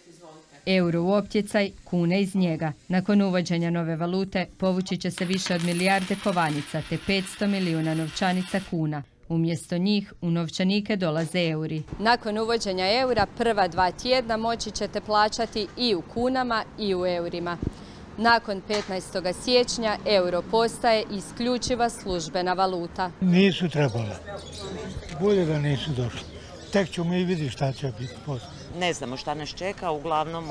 Euro u optjecaj, kune iz njega. Nakon uvođenja nove valute povući će se više od milijarde kovanica te 500 milijuna novčanica kuna. Umjesto njih u novčanike dolaze euri. Nakon uvođenja eura prva 2 tjedna moći ćete plaćati i u kunama i u eurima. Nakon 15. siječnja euro postaje isključiva službena valuta. Nisu trebale. Bolje da nisu došli. Tek ćemo i vidjeti šta će biti poslije. Ne znamo šta nas čeka, uglavnom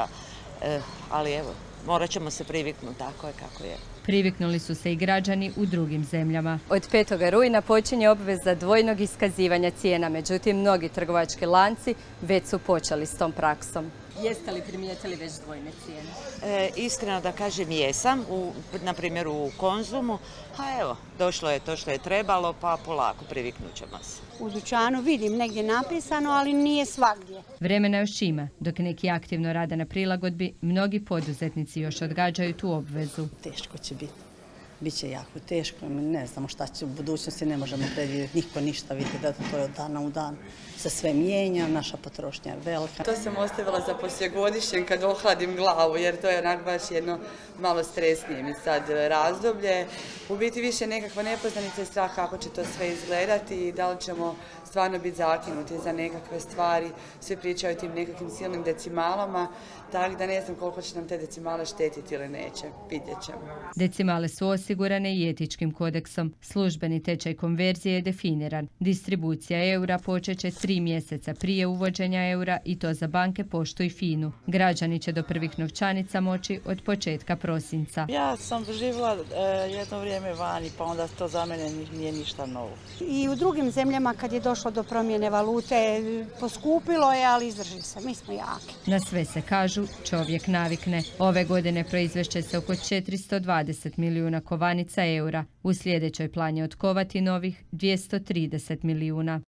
ali evo, morat ćemo se priviknuti, tako je kako je. Priviknuli su se i građani u drugim zemljama. Od 5. rujna počinje obveza dvojnog iskazivanja cijena, međutim mnogi trgovački lanci već su počeli s tom praksom. Jeste li primijetili već dvojne cijene? Iskreno da kažem jesam, na primjer u Konzumu, a evo, došlo je to što je trebalo, pa polako priviknut ćemo se. U dućanu vidim negdje napisano, ali nije svagdje. Vremena još ima. Dok neki aktivno rade na prilagodbi, mnogi poduzetnici još odgađaju tu obvezu. Teško će biti. Biće jako teško, ne znamo šta će u budućnosti, ne možemo predvidjeti, niko ništa vidi da to je od dana u dan. Se sve mijenja, naša potrošnja je velika. To sam ostavila za poslijegodišnjem kad ohladim glavu, jer to je onak baš jedno malo stresnije mi sad razdoblje. U biti više nekakva nepoznanica i strah kako će to sve izgledati i da li ćemo stvarno biti zakinuti za nekakve stvari. Svi pričaju o tim nekakvim silnim decimalama, tako da ne znam koliko će nam te decimale štetiti ili neće. Vidjet ćemo. Decimale su osigurane i etičkim kodeksom. Službeni tečaj konverzije je definiran. Distribucija eura počeće 3 mjeseca prije uvođenja eura i to za banke, poštu i FINU. Građani će do prvih novčanica moći od početka prosinca. Ja sam živjela jedno vrijeme vani, pa onda to za mene nije ništa novo. I u drugim zemljama kad je došlo do promjene valute, poskupilo je, ali izdrži se. Mi smo jaki. Na sve se kažu, čovjek navikne. Ove godine proizvešće se oko 420 milijuna kovanica eura. U sljedećoj plan je otkovati novih 230 milijuna.